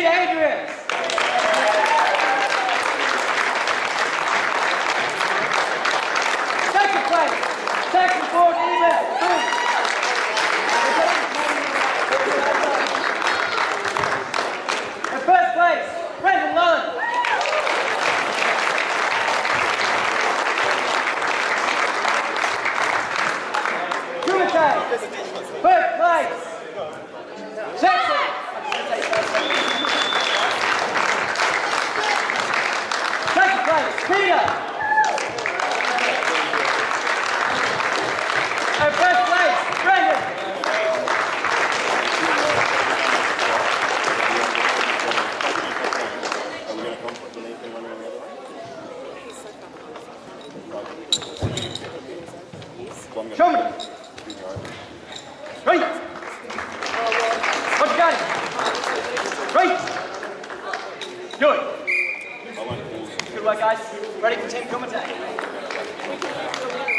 Andrews. Second place, Section 4 Eva Booth. In first place, Brendan Lund. Kumite, first place, Jackson. Second place, Peter. And first place, Brendan. Show me. Right. What you got? Right. Good. Good work, guys. Ready for Team Kumite.